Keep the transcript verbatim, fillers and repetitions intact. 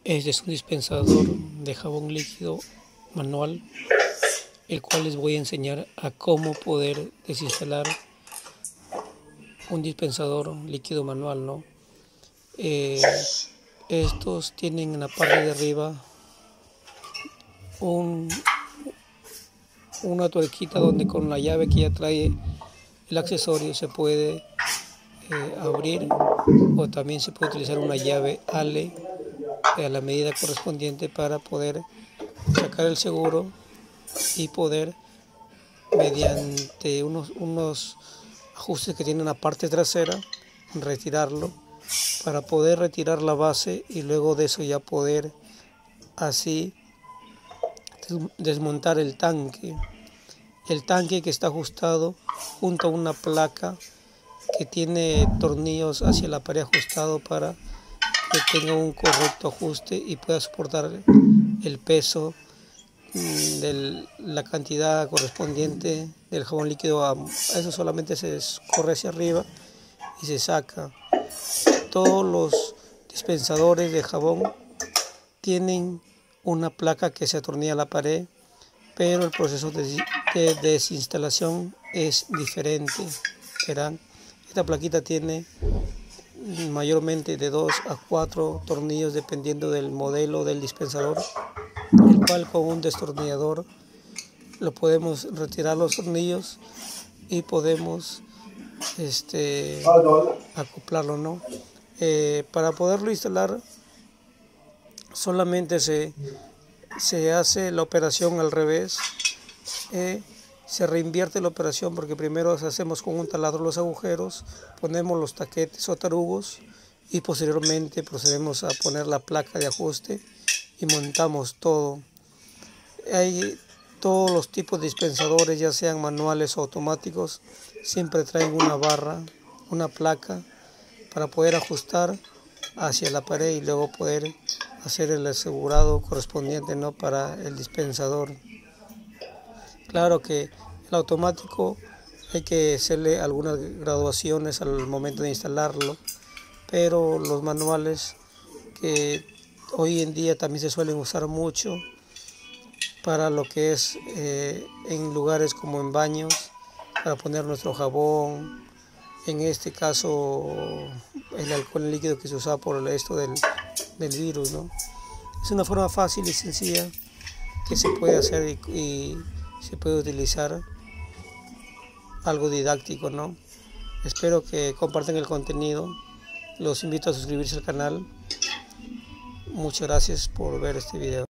Este es un dispensador de jabón líquido manual, el cual les voy a enseñar a cómo poder desinstalar un dispensador líquido manual, ¿no? Eh, estos tienen en la parte de arriba un, una tuerquita donde con la llave que ya trae el accesorio se puede eh, abrir, o también se puede utilizar una llave Ale a la medida correspondiente para poder sacar el seguro y poder, mediante unos, unos ajustes que tiene en la parte trasera, retirarlo para poder retirar la base y luego de eso ya poder así desmontar el tanque. El tanque que está ajustado junto a una placa que tiene tornillos hacia la pared ajustado para que tenga un correcto ajuste y pueda soportar el peso de la cantidad correspondiente del jabón líquido. A eso solamente se corre hacia arriba y se saca. Todos los dispensadores de jabón tienen una placa que se atornilla a la pared, pero el proceso de, de desinstalación es diferente. Verán, esta plaquita tiene mayormente de dos a cuatro tornillos dependiendo del modelo del dispensador, el cual con un destornillador lo podemos retirar los tornillos y podemos este, acoplarlo, ¿no? Eh, para poderlo instalar solamente se, se hace la operación al revés. Eh, se reinvierte la operación porque primero hacemos con un taladro los agujeros, ponemos los taquetes o tarugos y posteriormente procedemos a poner la placa de ajuste y montamos todo. Hay todos los tipos de dispensadores, ya sean manuales o automáticos, siempre traen una barra, una placa para poder ajustar hacia la pared y luego poder hacer el asegurado correspondiente, ¿no?, para el dispensador. Claro que el automático hay que hacerle algunas graduaciones al momento de instalarlo, pero los manuales, que hoy en día también se suelen usar mucho para lo que es eh, en lugares como en baños, para poner nuestro jabón, en este caso el alcohol líquido que se usa por esto del, del virus, ¿no? Es una forma fácil y sencilla que se puede hacer y, y se puede utilizar, algo didáctico, ¿no? Espero que compartan el contenido. Los invito a suscribirse al canal. Muchas gracias por ver este video.